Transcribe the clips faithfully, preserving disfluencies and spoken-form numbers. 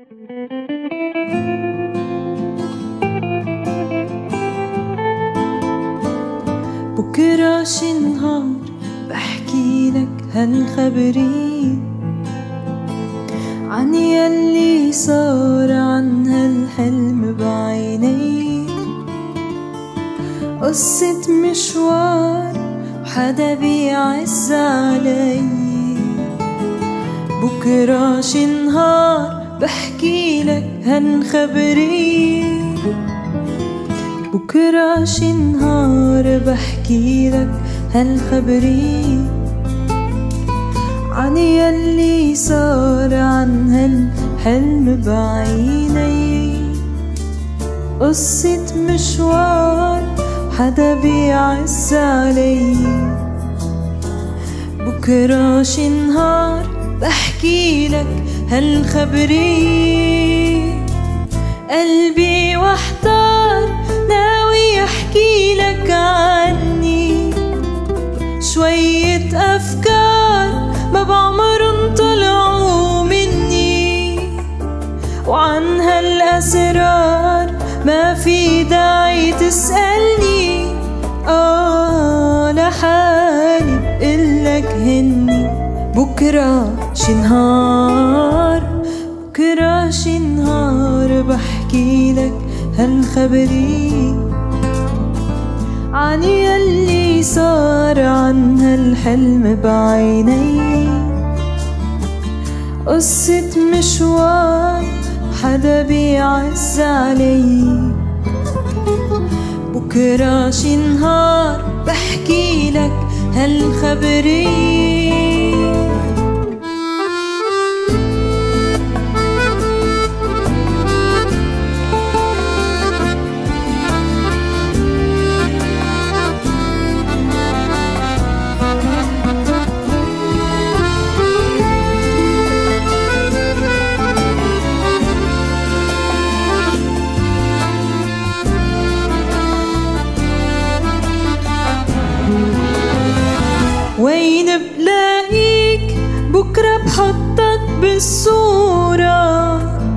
بكرة شي نهار بحكي لك هالخبري عن يلي صار، عن هالحلم بعيني، قصة مشوار وحدا بيعز علي. بكرة شي نهار بحكي لك هالخبري، بكرة شي نهار بحكي لك هالخبري عن يلي صار، عن هالحلم بعيني، قصة مشوار حدا بيعز علي. بكرة شي نهار بحكي لك هالخبري، قلبي واحتار ناوي احكي لك عني، شوية افكار ما بعمرن طلعوا مني، وعن هالاسرار ما في داعي تسألني، آه لحالي بقلك هني. بكرة شي نهار، بكرة شي نهار بحكي لك هالخبري عن يلي صار، عن هالحلم بعيني، قصة مشوار حدا بيعز علي. بكرة شي نهار بحكي لك هالخبري. وين بلاقيك بكرة بحطك بالصورة،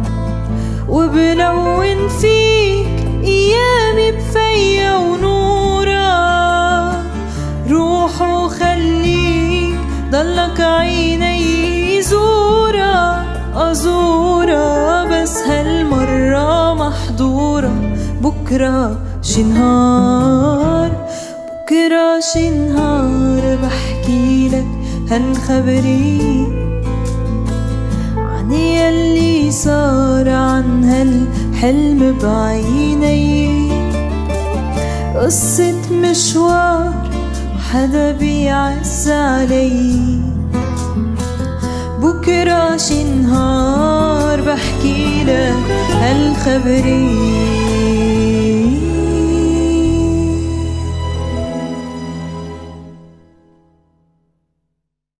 وبلون فيك ايامي بفيا ونورة، روح وخليك ضلك عيني زورة، أزورة بس هالمرة محضورة. بكرة شي نهار، بكرة شي نهار بحكي لك هالخبري عن يلي صار، عن هالحلم بعيني، قصة مشوار وحدا بيعز علي. بكرة شي نهار بحكي لك هالخبري.